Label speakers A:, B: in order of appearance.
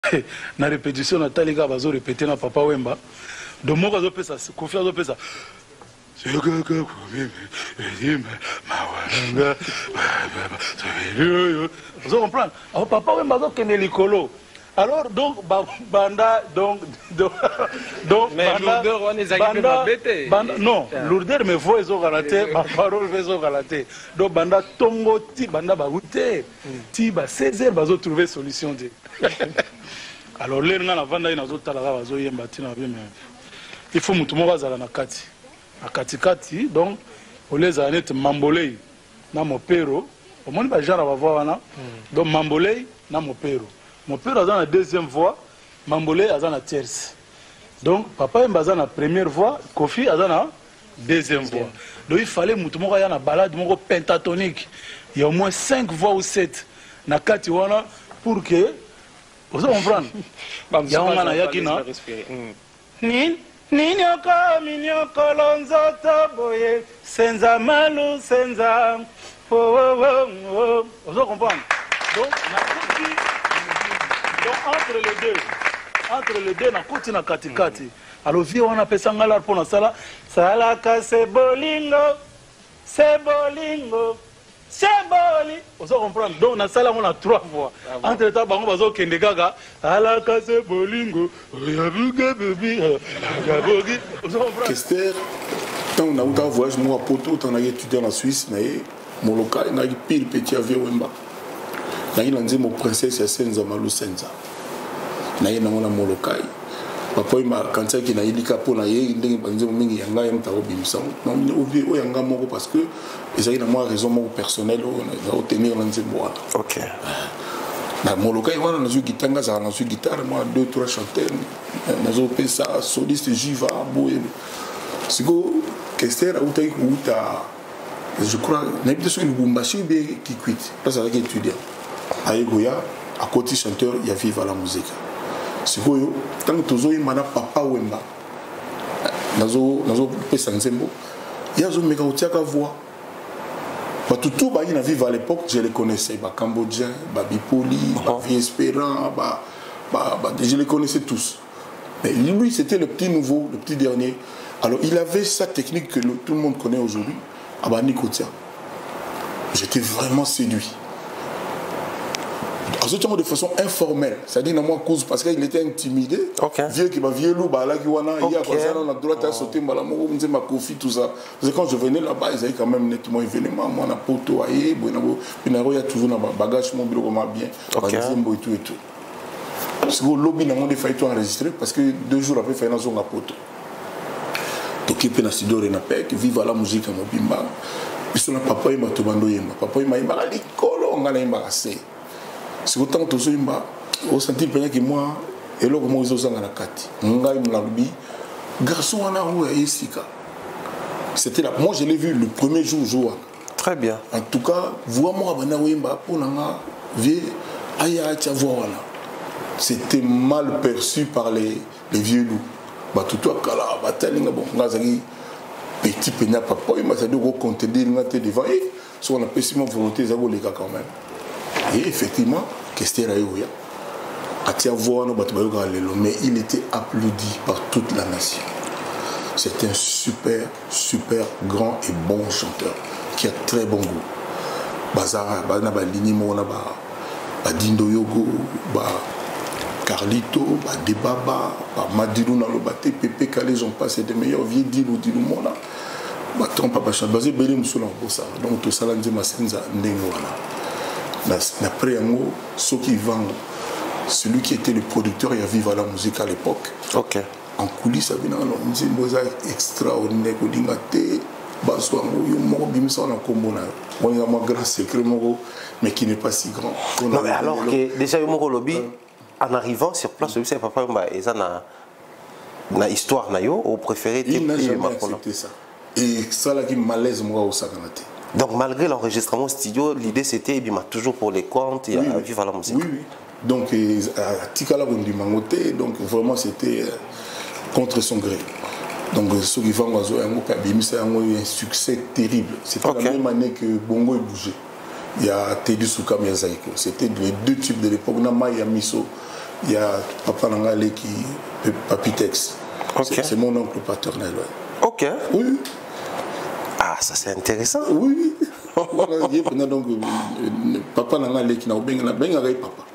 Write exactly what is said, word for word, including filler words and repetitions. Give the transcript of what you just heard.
A: na répétition na talika bazo répéter na Papa Wemba de moko azo pesa Kofi azo pesa vous comprenez? Alors Papa Wemba azo kende likolo. Alors donc banda donc donc
B: mais lourdeur on est banda
A: banda non lourdeur mais voix ils ont raté ma parole ils ont raté donc banda tongo ti banda ba route ti ba seize heures bazo trouver solution de alors les gens la vanda ina zo tala bazo yemba ti na bien mais il faut mutu mo bazala na kati na kati kati donc on les a net mambolei na mopero au moins ba genre va voir wana donc mambolei na mopero. Mon père a la deuxième voix, Mambolé a la tierce. Donc, papa a la première voix, Kofi a la deuxième voix. Donc, il fallait que il y ait une balade pentatonique. Il y a au moins cinq voix ou sept. Na kati wana pour que. Vous comprenez? Il y a un yakina. Nin, ninyoko, minyoko, lonzoto, boye, senza malu, senza. Vous comprenez? Donc, donc entre les deux, entre les deux, na koti na kati kati. Alors vieux on appelle ça ngala pour na sala, sala ka se bolingo, se bolingo, se boli. Vous comprenez? Donc na sala on a trois voix. Entre temps bango bazo kende gaga, sala ka se bolingo, yabuga baby, yabugi. Vous comprenez?
C: Kester, quand on a eu un voyage moi à Poto, on a étudié en Suisse, mais mon local, on a eu pile petit avion Wemba. Na ina nzemo princesse ya Senza Malu Senza na ina mona molokai papa ima kantia ki na yidika po na ye ndenge banzemo mingi yanga ya mta obimisa na mini obi o yanga moko parce que ezali na moi raison moko personnelle o na obtenir na nzemo wana. OK. Na molokai wana na zu gitanga za na zu guitare moi deux trois chanteurs na zo pesa soliste jiva boye siko Kester a uta uta je crois na bito so Lubumbashi ou bien Kikwit parce que étudiant à Egoya, à côté chanteur, il y a Viva la musique. C'est quoi, tant que tu as un Papa Wemba, nazo nazo pesa nzembo, il y a un méga otiaka voix. Bah tout tout bah il a Viva à l'époque, je les connaissais, bah Cambodgien, bah Bipoli, bah Vie Espérant, bah bah bah je les connaissais tous. Mais lui c'était le petit nouveau, le petit dernier. Alors il avait sa technique que le, tout le monde connaît aujourd'hui, à bah Nikotia. J'étais vraiment séduit. De façon informelle, c'est-à-dire dans moi cause parce qu'il était intimidé.
B: Okay.
C: Vieux qui va vieux loup, bah là qui wana, il y a quoi ça on a droit à sauter, bah là moi on me dit ma Kofi tout ça. Parce que quand je venais là-bas, ils avaient quand même nettement événement, moi on a poto aïe, bon il y a toujours un bagage mon bureau comment bien, et tout et tout. Parce que le lobby n'a pas fait tout enregistrer parce que deux jours après il y a une zone à poto. Donc il peut nacido renapek, vive la musique à mon bimba. Puis son papa il m'a tout bandé, papa il m'a il m'a dit colo on a embarrassé. C'est autant que tu as senti que moi, et là, moi, je suis en Kati. Garçon, on a eu c'était là. Moi, je l'ai vu le premier jour. jour.
B: Très bien.
C: En tout cas, vois-moi, c'était mal perçu par les, les vieux loups. Bah, tout à l'heure, petit peigna papa, il m'a dit que contenir devant et si on a pessimisme volonté, ça vaut les gars quand même. Et effectivement, Kester Ayoya a tia voix mais il était applaudi par toute la nation. C'est un super, super grand et bon chanteur qui a très bon goût. Bazara, Bana Balini Mona, Dindo Yogo, Carlito, Debaba, Madilou Nalobate, Pepe Calais, j'en passe des meilleurs vieux Dilou Dilou Mona. Trompe Papa Chan, Basé Belé Moussoula Bossa. Donc tout ça, là, on Masenza Nengwana. Après un mot, ceux qui vendent, celui qui était le producteur, il a vécu la musique à l'époque.
B: Ok.
C: En coulisses, il y a une musique extraordinaire. Il y a un grand secret, mais qui n'est pas si grand.
B: Non, mais alors que déjà, il y a un lobby, en arrivant sur place, c'est papa, il y a une histoire, ou préféré.
C: Il n'a jamais accepté ça. Et ça, là, qui malaise, moi, au Saganate.
B: Donc malgré l'enregistrement studio, l'idée c'était il m'a toujours pour les comptes et oui, à vivre à la musique.
C: Oui, oui. Donc à Tikala Bondimangote, donc vraiment c'était contre son gré. Donc ceux qui vont un succès terrible. C'était okay. La même année que Bongo est bougé. Il y a Teddy Souka Miyazaki. C'était les deux types de l'époque. Nama Yamiso il y a papa Nangale qui Papitex.
B: Okay.
C: C'est mon oncle paternel. Ouais.
B: Ok.
C: Oui.
B: Ah, ça c'est intéressant.
C: Oui. Voilà, donc papa Nangale qui n'a pas bien papa.